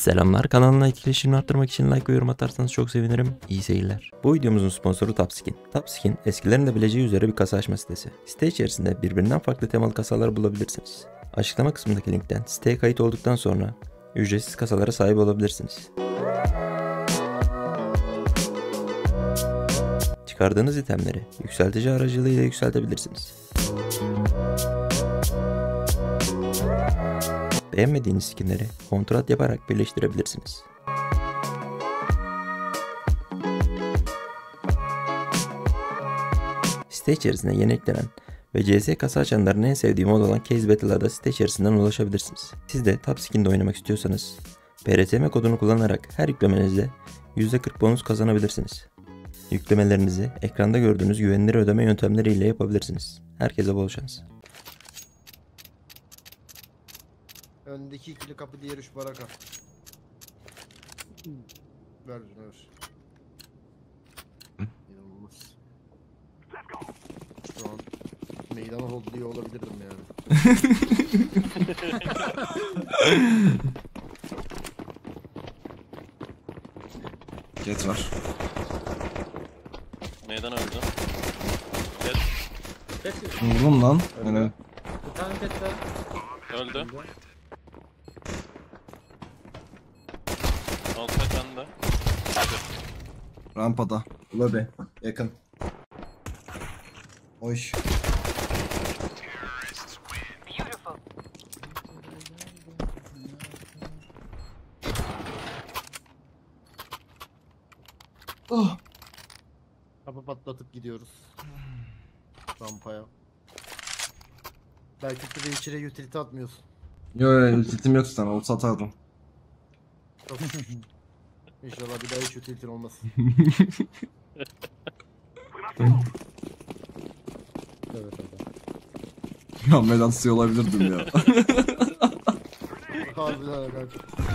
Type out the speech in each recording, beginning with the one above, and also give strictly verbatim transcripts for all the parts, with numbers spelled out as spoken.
Selamlar, kanalına etkileşimini arttırmak için like ve yorum atarsanız çok sevinirim. İyi seyirler. Bu videomuzun sponsoru Topskin. Topskin, eskilerin de bileceği üzere bir kasa açma sitesi. Site içerisinde birbirinden farklı temalı kasalar bulabilirsiniz. Açıklama kısmındaki linkten siteye kayıt olduktan sonra ücretsiz kasalara sahip olabilirsiniz. Çıkardığınız itemleri yükseltici aracılığıyla yükseltebilirsiniz. Beğenmediğiniz skinleri kontrat yaparak birleştirebilirsiniz. Site içerisinde yeni eklenen ve C S kasa açanların en sevdiği mod olan Case Battle'a da site içerisinden ulaşabilirsiniz. Siz de Topskin'de oynamak istiyorsanız P R T M kodunu kullanarak her yüklemenizde yüzde kırk bonus kazanabilirsiniz. Yüklemelerinizi ekranda gördüğünüz güvenilir ödeme yöntemleriyle yapabilirsiniz. Herkese bol şans. Öndeki ikili kapı, diğer üç baraka. Ver şunu ver. İnanılmaz. Şu an meydana hodluyor olabilirdim yani. Jet var. Meydan öldü. Jet Vurdum lan. Yani Bir tane pet var. öldü. Alt pet bende. rampada. Lobi. Yakın. Hoş. Oh. Kapı patlatıp gidiyoruz. Rampaya. Belki de içeri utility atmıyorsun. Yo yo ultim yok sana. Olsa atardım. İnşallah bir daha hiç utility olmaz. Evet evet. Ya medan suyu olabilirdim ya. Harbiden kanka.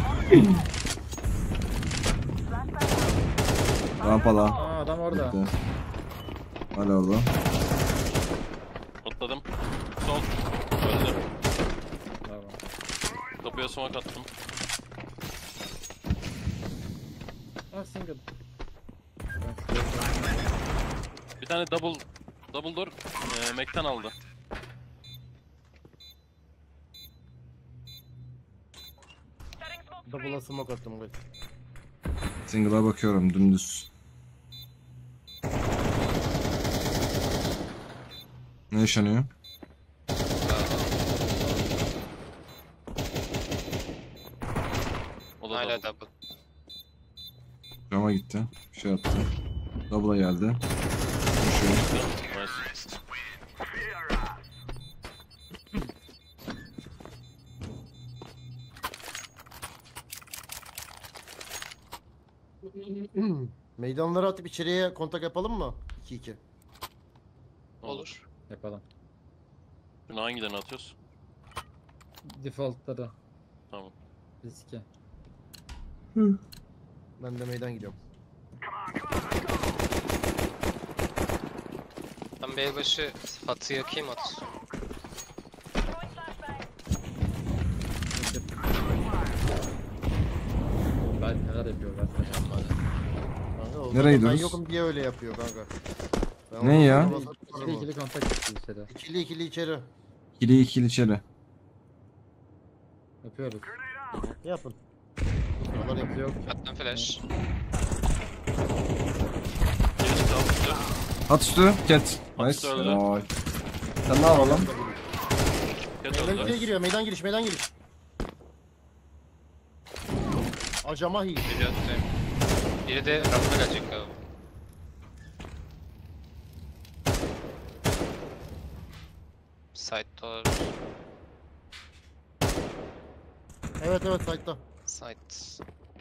Rampada. Aa adam orada. Bitti. Hala orada. Atladım. Sol. Öldü. Bravo. Kapıya smoke attım. Ah single. Bir tane double double door e, Mac'ten aldı. Double'a smoke attım gayet. Single'a bakıyorum dümdüz. Ne yaşanıyor? O da Hala double. double. Cama gitti. Bir şey attı. Double'a geldi. Düşüyor. Nice. Meydanları atıp içeriye kontak yapalım mı? iki iki. Olur. Yapalım. Bunu hangilerini atıyoruz? Default'ta da. Tamam. Riske. Ben de meydan gidiyorum. Ben bir başı Fatı yakayım at. Ben neler yapıyor ben de yapmadım. Kanka, o Nereye zaman gidiyoruz? Ben yokum diye öyle yapıyor kanka. Ben Ne onu ya? sonra basarım İkili ama. ikili kontak gitti içeri. İkili ikili içeri. İkili ikili içeri. Yapıyoruz. Yapın. Buralar yapıyor. Yok. Attım flash. Gerisi kaldı. At üstü. Cat. At Nice. üstü öldü. Helal. Sen ne yapalım? Ket Meydan öldü. giriyor, meydan giriş, meydan giriş. Acama hi. Biri attım. Biri de rampa gelecek galiba. Side'da olabilir. Evet evet site'da. Side.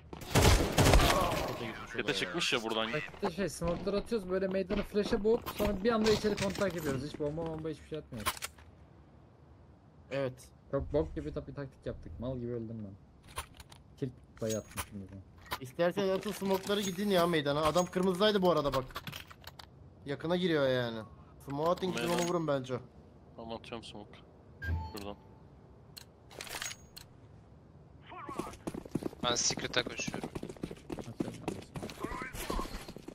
Kete çıkmış ya buradan. Bekle şey smoke'lar atıyoruz böyle meydanı flash'a boğup sonra bir anda içeri kontak yapıyoruz. Hiç bomba bomba hiçbir şey atmıyoruz. Evet. Çok bok gibi tabi taktik yaptık. Mal gibi öldüm ben. Kill payı atmışım bir de. İstersen atın smoke'ları gidin ya meydana. Adam kırmızıdaydı bu arada bak. Yakına giriyor yani. Smoke atın gidin Meydan. onu vurun bence. Tamam atıyorum smoke. Şuradan. Ben Secret'a koşuyorum. Atıyorum ben de smoke.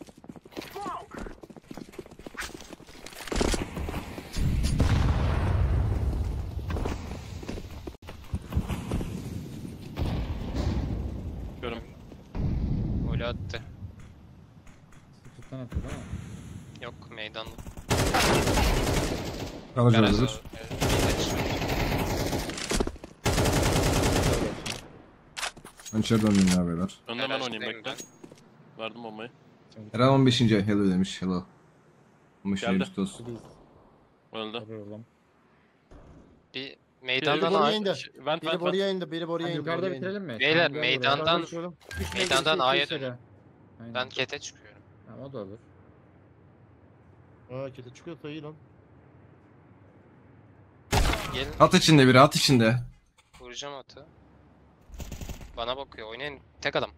Görüm. Golü attı. Sıkıntı atıyor değil mi? Yok meydanda. Garaj Garaj öldürür. var. Evet, meydan çıkıyor. Ben içeri döndüm ya beyler. Önden ben Garaj oynayayım değil bekle. ben. Verdim bombayı. Eren on beşinci hello demiş. Hello. on beşinci Geldi. üstü olsun. Please. Öldü. Arıyorum. Bir Biri meydandan buraya A... indi. Vent Biri vent vent. buraya indi, biri buraya Hadi indi. yukarıda buraya indi. bitirelim mi? Beyler, Tamam, gel meydandan- buraya. Yukarıda düşüyorum. Üç Meydandan meydan, A'ya iki dönün. içeri. Aynen. Ben kete çıkıyorum. Tamam o da olur. Aa kete çıkıyorsa iyi lan. Gelin At içinde biri, at içinde. vuracağım atı. Bana bakıyor. Oynayın. Tek adam.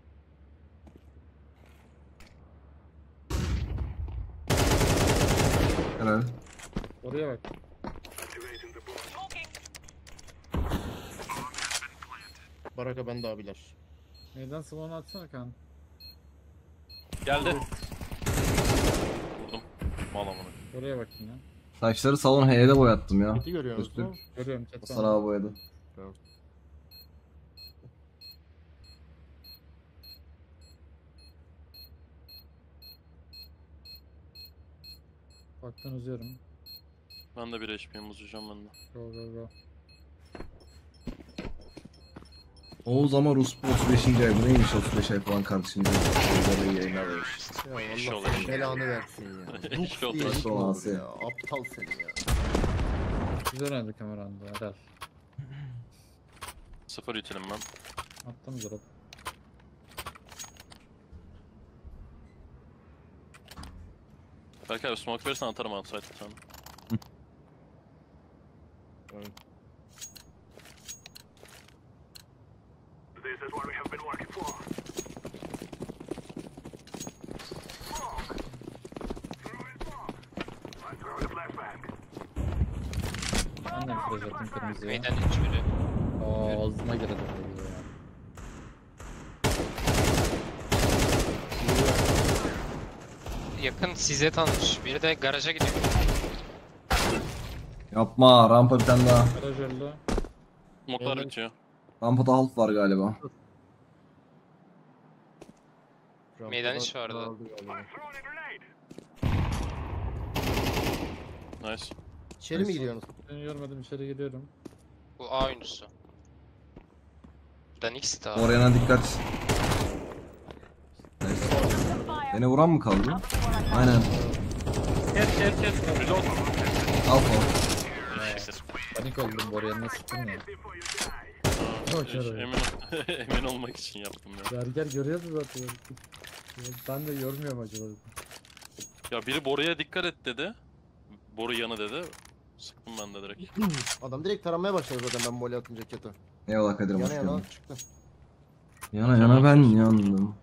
Helal. Oraya bak. Baraka bende abiler. Meydan smoke'unu atsana kan. Geldi. Vurdum. Mal amına. Oraya bakayım ya. Saçları salon H'de boyattım ya. Keti görüyorsunuz Üstü. mu? Görüyorum chat Hasan sana. abi boyadı. Baktan uzuyorum. Ben de bir H P'yim uzayacağım ben de. Go go go. Oğuz ama Rus otuz beşinci ay. Bu neymiş otuz beş ay falan kardeşim. Böyle yayınlar vermiş. Ya İş Allah olayı. senin belanı versin ya. İş Ruh diye olayı. iş mi olur Olası. ya. Aptal seni ya. Güzel oynadı kameranda. Helal. Sıfır itilim ben. Attım drop. Belki abi smoke verirsen atarım outside bir tane. Ben de bir flash attım kırmızıya. Meydan üç biri. Aa ağzıma girdi bu ya. Yakın size tanış. Biri de garaja gidiyor. Yapma, rampa bir tane daha. Garaj öldü. Smoke'lar Evet. bitiyor. Rampada halt var galiba. Meydan iş vardı. Aldı galiba. Nice. İçeri mi gidiyorsunuz? Ben görmedim içeri giriyorum. Bu A oyuncusu. Danix daha. Oraya dikkat. Neyse. Beni vuran mı kaldı? Aynen. Kes kes kes. Reload. Alfa. Panik oldum bu oraya nasıl sıktın ya. Aa, Çok iyi. emin, emin olmak için yaptım ya. Berger görüyordu zaten. Ben de görmüyorum acaba. Ya biri Bora'ya dikkat et dedi. Boru yanı dedi. Sıktım ben de direkt. Adam direkt taramaya başladı zaten ben mole atınca kete. Eyvallah Kadir'im, hoş Yana yana geldin. çıktı. Yana yana ben yandım.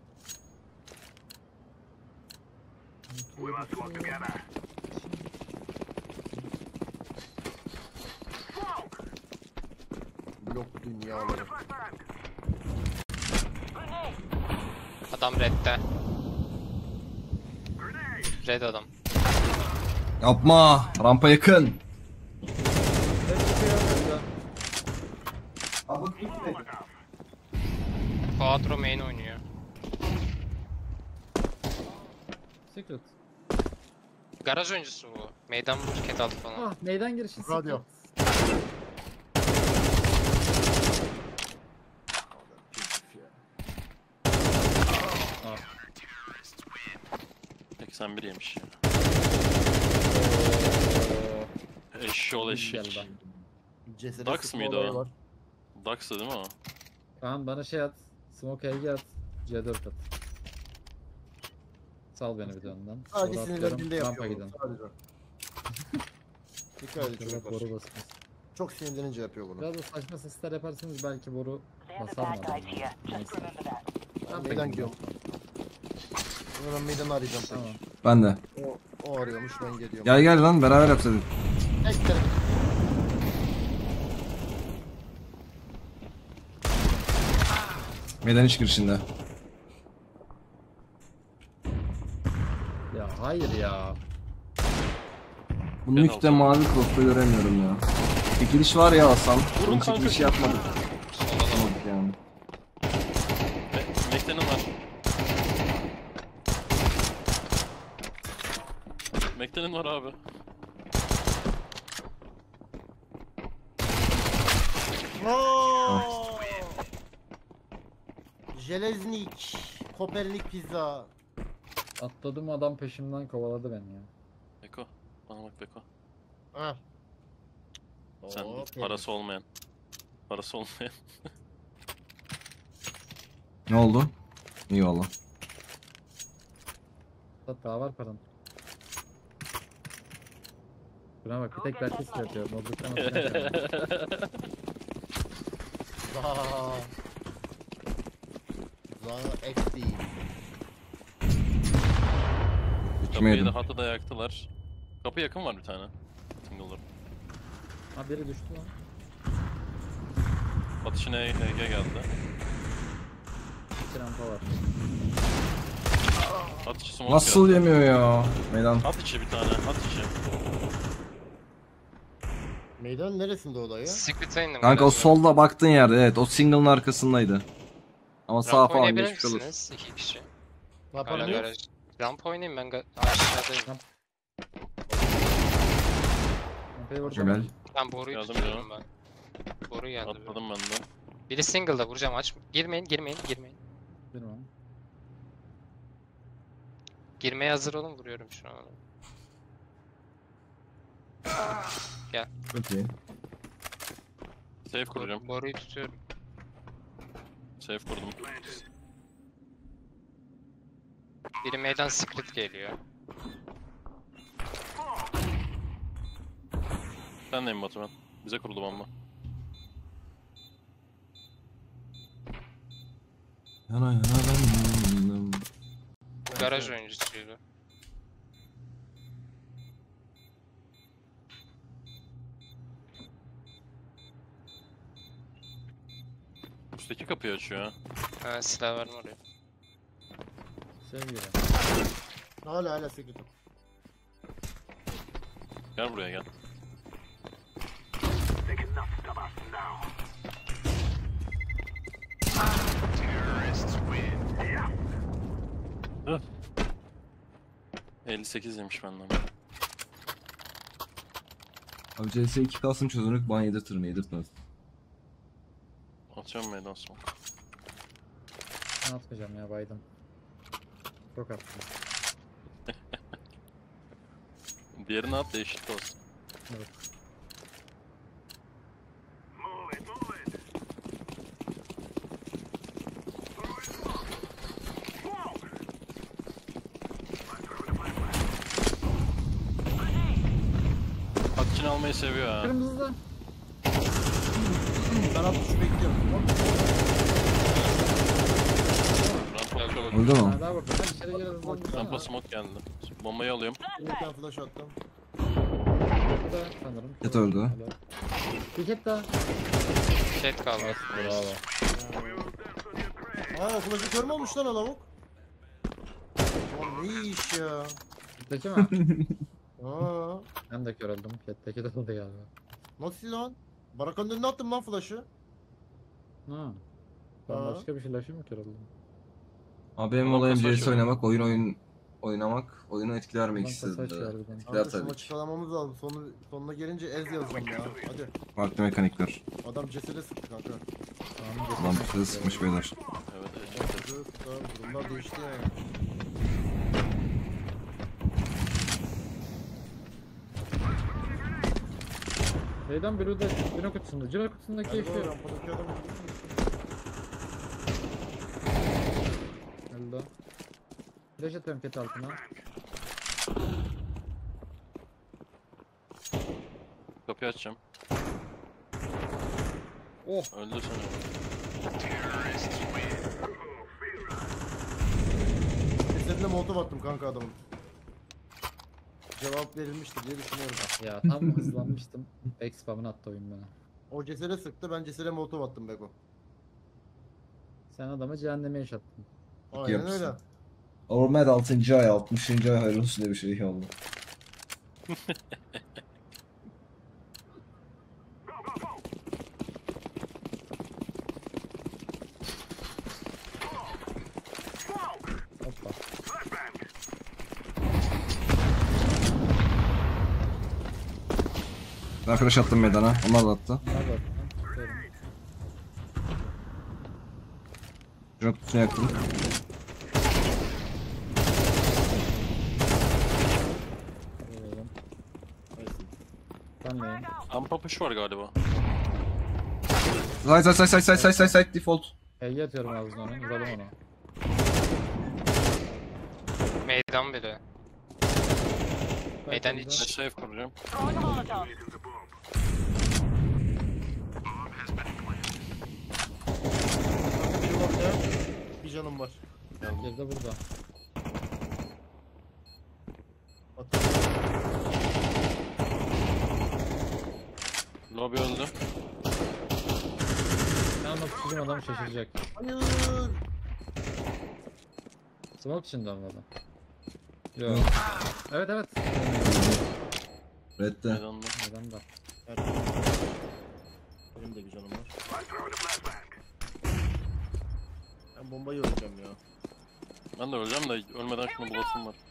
Blok dünyaları. Adam redde. Red adam. Yapma. Rampa yakın. Quattro main oynuyor. Secret. Garaj oyuncusu bu. Meydan vur, ket altı falan. Ah meydan girişi Radyo. secret. seksen bir yemiş ya. Eşşoğlu eşek. Geldi. Cesede Dax sıkma mıydı olayı o? var. Dax'ı değil mi o? Tamam bana şey at. Smoke H G at. C dört at. Sal beni bir de ondan. Sadece Sonra sinirlendiğinde atıyorum, rampa yapıyor bunu. gidelim. Sadece. Dikkat edin Şöyle çocuklar. boru basmış. Çok sinirlenince yapıyor bunu. Biraz da saçma sesler yaparsanız belki boru basar mı adam? ya? Neyse. Ben Rampa meydan gidelim. gidiyorum. Şimdi ben meydanı arayacağım. Tamam. Ben de. O, o arıyormuş ben geliyorum. Gel gel lan, beraber yapsaydık. Eklerim. Meydan iç girişinde. Ya hayır ya. Bu Ben nükte olsam. mavi cross'ta göremiyorum ya. Çekiliş var ya Hasan. Vurun Bunun kanka. çekilişi yapmadık. Solda da var. Yapmadık yani. Me Mekten'in var. Mekten'in var abi. Oo! Jeleznik. Kopernik pizza. Atladım, adam peşimden kovaladı beni ya. Beko. Bana bak Beko. Ha. Sen Oo, parası olmayan. Parası olmayan. Ne oldu? İyi valla. Hatta var paran. Buna bak, bir tek belki silah yapıyor. Modluktan atacağım. Zaa. Zaa X değil. Kapıyı Gitmeyelim. da hatı da yaktılar. Kapı yakın var bir tane. Single'lar. Ha, biri düştü lan. Atışına E G geldi. Bir rampa var. At içi smoke Nasıl geldi. yemiyor ya? Meydan. At içi bir tane. At içi. Meydan neresinde o da ya? Secret'a indim. Kanka o biraz solda baktığın yerde, evet, o single'ın arkasındaydı. Ama ben. sağa Ramp falan oynayabilir geçmiş olur. misiniz? İki kişi. Ne Hala yapalım? Oynuyor. garaj. Ramp oynayayım ben ga- aşağıdayım. Rampayı vurdum. Cemal. Ben boruyu Yardım tutuyorum ben. Boru geldi. bir. Atladım ben de. Biri single'da vuracağım, aç. Girmeyin, girmeyin, girmeyin. Bilmem. Girmeye hazır olun, vuruyorum şu an. Çok iyi. Safe kuracağım. Boruyu tutuyorum. Safe kurdum. Biri meydan secret geliyor. Sen neyim Batuhan? Bize kuruldu bomba. Yana yana ben yandım. Bu garaj oyuncusuydu. Üstteki kapıyı açıyor ha. Ha, silah var mı oraya? Sevgili. Hala hala sekitim. Gel buraya gel. Öf. elli sekiz yemiş benden. Abi C S iki kalsın çözünürlük ban yedirtir mi yedirtmez. Atıyorum meydan smoke. Ne atmayacağım ya, baydım. Çok attım. Diğerini at değişiklik olsun. Evet. At için almayı seviyor ha. Kırmızıda. Ben altmış bekliyorum. Rampa cover. Öldü mü? Ha, daha vurdum. Ben içeri gireriz. Rampa smoke geldi. Bombayı alıyorum. Şimdiden flash attım. Bu da sanırım. Ket öldü. Bir ket daha. Cat kaldı. Bravo. Aa flash'ı kör mü olmuş lan o lavuk? Oğlum ne iş ya? Ketteki mi? Aa, Ben de kör oldum. Ketteki de oldu galiba. nasıl lan? Barakanın önüne attım lan flash'ı. Ha. Ben Aa. başka bir flaşı mı kör oldum? Abi benim Ulan olayım kasa C S açıyor. oynamak, oyun oyun oynamak, oyunu etkiler mi Ulan ikisi kasa de. açıyor harbiden. Etkiler Kanka şu tabii maçı ki. kazanmamız lazım. Sonu, sonuna gelince ez yazacağım ya. Hadi. Farklı mekanikler. Adam cesede sıktı kanka. Tamam, Adam bir şey sıkmış beyler. Evet, evet. Cesede sıktı abi. Durumlar değişti yani. Şeyden Blue'da Cino kutusunda. Cino kutusundaki Galiba yaşıyor. rampadaki adam Öldü. Flash atıyorum ket altına. Kapıyı açacağım. Oh. Öldü seni. cesedine molotov attım kanka adamın. Cevap verilmiştir diye düşünüyorum. Ya tam hızlanmıştım. Back spam'ını attı oyun bana. O cesede sıktı, ben cesede molotov attım Beko. Sen adamı cehenneme yaşattın. Aynen Yapsın. öyle. Ormed altıncı ay, altmışıncı ay hayırlı olsun diye bir şey oldu. Hoppa. Ben flash attım meydana. Onlar da attı. Bunlar da attım. Tutuyorum. Şuna kutusuna yaktım. Alıyorum. Tanmayın. Ampa push var galiba. Side side side side side side side default. Ege atıyorum ağzına onu. Vuralım onu. Meydan biri. Meydan Belki iç. Ben safe kuracağım. Biri orada. Bir canım var. de- Geride burada. At. Lobby öldü. Ben ama tutuşum adam şaşıracak. Hayır. Smoke içinde ama adam. Yok. Evet evet. Red'de. Meydanda. Adam da. Benim de bir canım var. Ben bombayı öleceğim ya. Ben de öleceğim de ölmeden şunu bulasım var.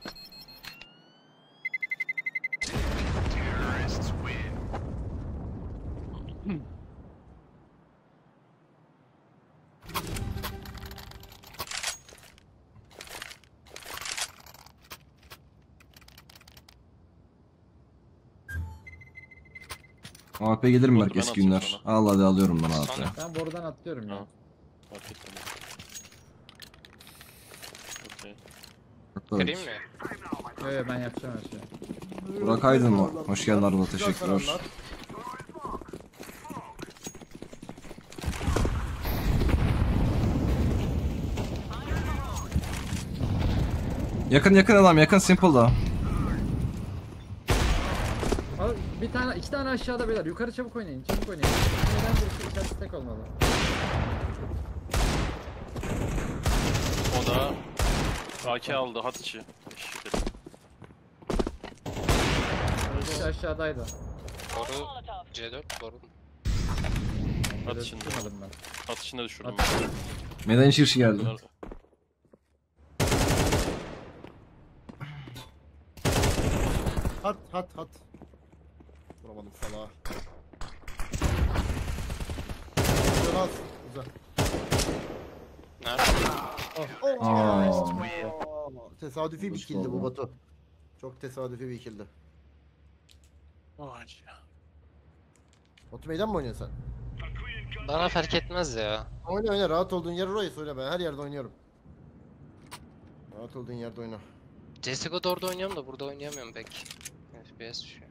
A P gelir mi Olur, belki ben eski atayım günler? Allah hadi alıyorum ben A P. Sonra. Ben borudan atlıyorum ya. Ha. Fark ettim. Okey. Kırayım mı? Yo yo ben yapacağım her şeyi. Burak Aydın mı? Hoş geldin Arda, teşekkürler. Yakın yakın adam, yakın Simple'da. Abi bir tane, iki tane aşağıda beyler. Yukarı çabuk oynayın, çabuk oynayın. Neden birisi içerisi tek olmalı? O da A K aldı hat içi. Şükür. Birisi aşağıdaydı. Boru C dört boru. Hat Böyle içinde. tutmadım ben. Hat içinde düşürdüm. At. Meydan içi işi geldi. Bunlar- Hat hat hat. Vuramadım salağa. Güzel az. Güzel. Nerede? Aa, tesadüfi bir Hoş kildi bu bulduk. Batu. Çok tesadüfi bir kildi. Vay ya. Batu meydan mı oynuyorsun sen? Bana fark etmez ya. Oyna oyna, rahat olduğun yer orayı söyle, ben her yerde oynuyorum. Rahat olduğun yerde oyna. C S G O'da orada oynuyorum da burada oynayamıyorum pek. F P S düşüyor.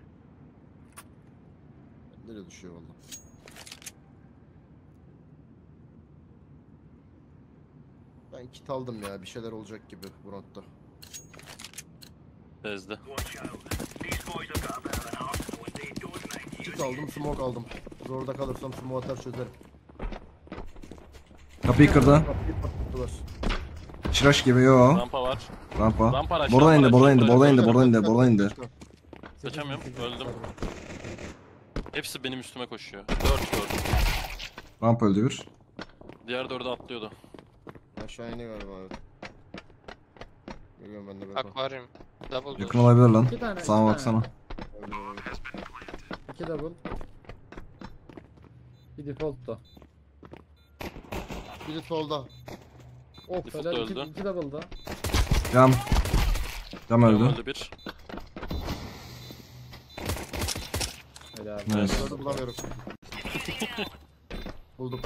Nereye düşüyor valla. Ben kit aldım ya, bir şeyler olacak gibi bu roundda. Bezdi. Kit aldım, smoke aldım. Zorda kalırsam smoke atar çözerim. Kapıyı kırdı. Kapıyı patlattılar. Şiraş gibi yo. Rampa var. Rampa. Rampa araç, Buradan rampa indi, araç, buradan indi, rampa buradan araç. indi, buradan indi, buradan indi. Kaçamıyorum, öldüm. Hepsi benim üstüme koşuyor. Dört dört. Rampa öldü bir. Diğer dördü atlıyordu. Aşağı iniyor galiba, evet. Geliyorum ben de böyle. Akvaryum. Double Yakın door. olabilir lan. İki tane, iki Sağa tane. baksana. İki double. Bir default da. Biri solda. Of Default helal, iki, öldü. iki double da. Cam. Cam Öldü. öldü. Öldü bir. Helal. Evet. Orada bulamıyorum. Buldum.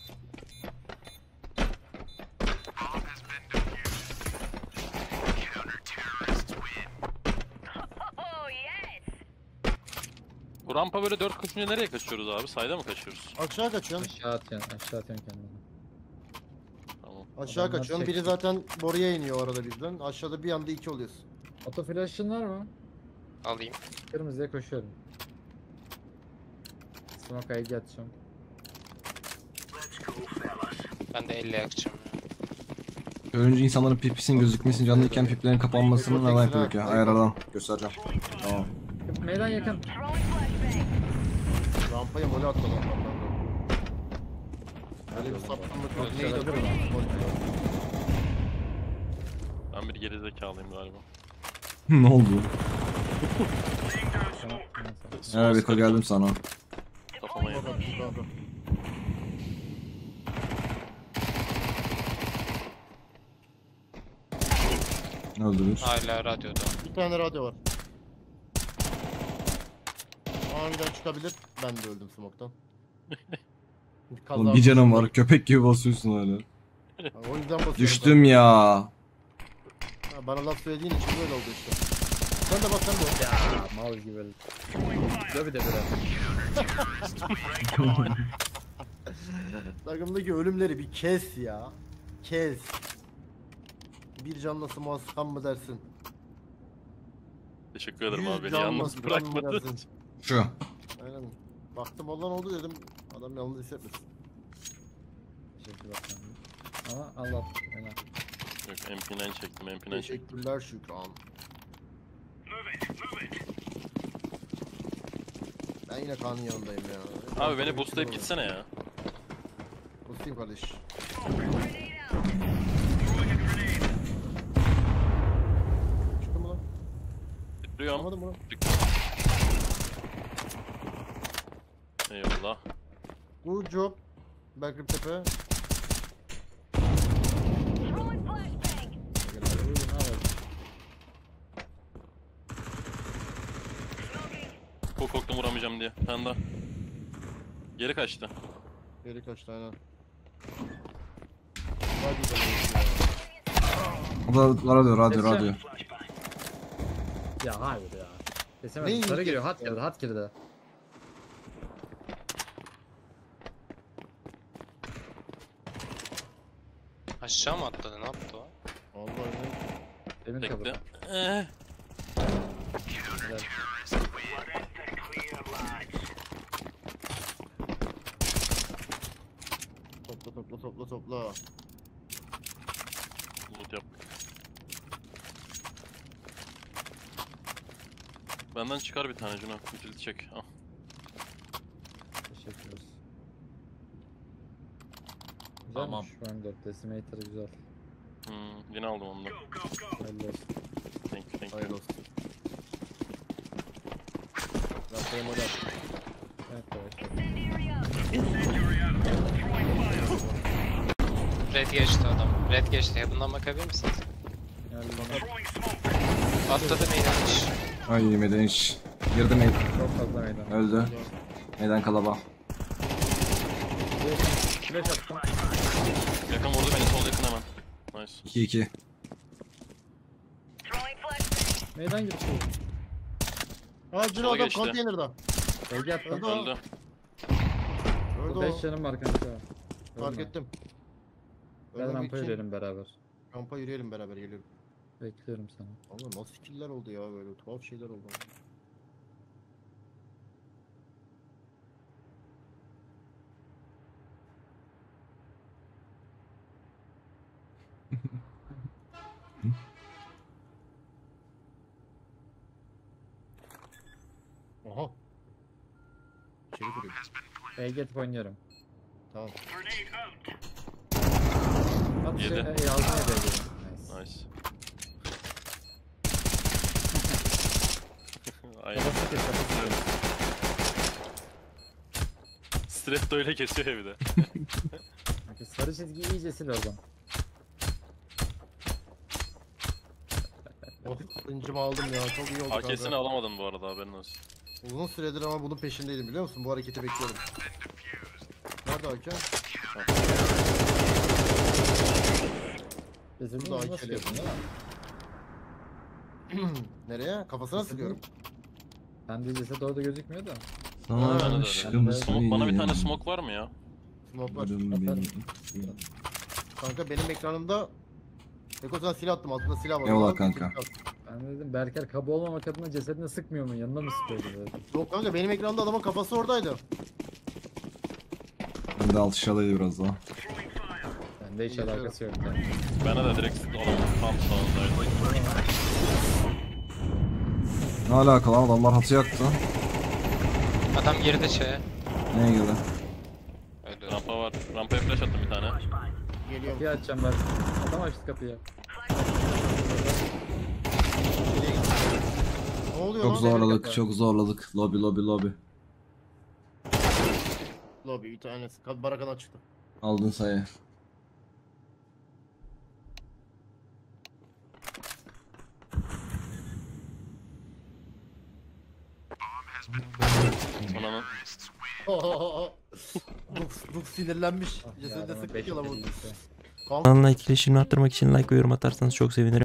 Bu rampa böyle dört koşunca nereye kaçıyoruz abi? Sayda mı kaçıyoruz? Aşağı kaçıyorsun. Aşağı atıyorsun, aşağı atıyorsun kendini. Tamam. Aşağı Adamlar kaçıyorsun. Biri çekti. zaten boruya iniyor arada bizden. Aşağıda bir anda iki oluyorsun. Auto flash'ın var mı? Alayım. Kırmızıya koşuyorum. Smoke ayı atacağım. Ben de elle yakacağım ya. Ölünce insanların pipisinin gözükmesinin canlıyken piplerin kapanmasını neden yapıyorduk ya? ha. Ayarlardan göstereceğim. Tamam. Meydan yakın. Rampaya mole atmadan var lan. Böyle bir sapkınlık yok. Neydi o? Ben bir gerizekalıyım galiba. Ne oldu? Tamam, neyse. Evet Beko geldim sana. Kafama yedim. Ne öldürür? Hala radyoda. Bir tane radyo var. Aniden çıkabilir. Ben de öldüm smoke'tan. Kaza Oğlum bir canım var. Köpek gibi basıyorsun öyle. Ha, o yüzden basıyorum. Düştüm ya. Ha, bana laf söylediğin için böyle oldu işte. Sen de bak sen de. Ya mal gibi öyle. Dur bir de biraz. Takımdaki ölümleri bir kes ya. Kes. Bir canla smoke sıkan mı dersin? Teşekkür ederim Yüz abi. Beni canla yalnız sıkan mı bırakmadın. dersin? Şu. Aynen. Baktım olan oldu dedim. Adam yalnız hissetmesin. Teşekkür ederim. Ama Allah fena. Yok M P nine çektim. M P nine çektim. Teşekkürler Şükran. Ben yine Kaan'ın yanındayım ya. Abi beni boostlayıp gitsene ya. Boostlayayım kardeş. Çıktın mı lan? Duruyorum. Anlamadım bunu. Eyvallah. Good job. Berkrip Tepe. Buyurun abi. Çok korktum vuramayacağım diye. Bir tane daha. Geri kaçtı. Geri kaçtı aynen. Hadi bakalım. O da radyo radyo Geçeceğim. radyo. Ya hayır ya. Ne Kesemedim. Sarı yiyecek geliyor. Hat ya? girdi. Hat girdi. Aşağı mı atladı? Ne yaptı o? Vallahi ne? Emin Bekle. kabul. Eh. Topla topla topla topla. Loot yap. Benden çıkar bir tane Cuna. Utility çek. Al. Teşekkür ederiz. Güzelmiş. Tamam. Şu an dört decimator güzel. Hmm, yine aldım onu da. Hayırlı olsun. Thank you, thank you. Hayırlı olsun. Rampaya mole at. Evet evet. Red geçti adam. Red geçti. Bundan bakabilir misiniz? Yani Atladı meydanmış. Ay yemeden hiç. Girdi meydan. çok fazla meydan. Öldü. Meydan kalaba. Flash attım. Yakın vurdu beni sol yakın hemen. Nice. iki iki. Meydan girişi. Ha Cino Sola adam geçti. konteynerda. Bölge attım. Öldü o. Öldü. Öldü beş o. canım var kanka. Fark Ölme. ettim. Gel Ölmemek rampa için yürüyelim beraber. Rampa yürüyelim beraber geliyorum. Bekliyorum seni. Allah nasıl killer oldu ya böyle tuhaf şeyler oldu. Aha. İçeri kuruyor. Eget oynuyorum. Tamam. At şey, Yedi. e, yazdım ya Eget'i. Nice. Nice. Aynen. Kafası kes, kafası kes. Stretto öyle kesiyor ya bir de. Kanka sarı çizgi iyice sil oradan. Oh, hıncımı aldım ya. Çok iyi oldu A K'sini kanka. alamadım bu arada haberin olsun. Uzun süredir ama bunun peşindeydim biliyor musun? Bu hareketi bekliyorum. Nerede hakem? Kesin Burada nasıl akeli yapıyorsun değil mi? Nereye? Kafasına sıkıyorum. Ben de ceset orada gözükmüyor da. Ha, ben de öyle. Aşkım Smoke, bana bir tane sayın. smoke var mı ya? Smoke var. Ölüm benim. Kanka benim ekranımda Eko sana silah attım altında silah var. Eyvallah Al, kanka. silah at. Ben de dedim Berker kaba olmamak adına cesedine sıkmıyor mu? Yanına mı sıkıyordu böyle? Yok kanka benim ekranda adamın kafası oradaydı. Ben de altışalıydı biraz daha. Bende hiç alakası yok yani. Bana da direkt alalım. Tam sağındaydı. Ne alaka lan, adamlar hatı yaktı. Adam girdi şeye. Neye girdi? Öldü. Rampa var. Rampaya flash attım bir tane. Geliyorum. Kapıyı açacağım ben. Adam açtı kapıyı. Ne oluyor Çok lan? zorladık, kapı. çok zorladık. Lobby lobby lobby. Lobby bir tanesi. Ka- Barakan çıktı. Aldın sayı. Ananın. Dux, Dux sinirlenmiş. Ah, Cesedinde yardıma sık beş yiyorlar bu. elli ise. Kanka Kanalına etkileşimini arttırmak için like ve yorum atarsanız çok sevinirim.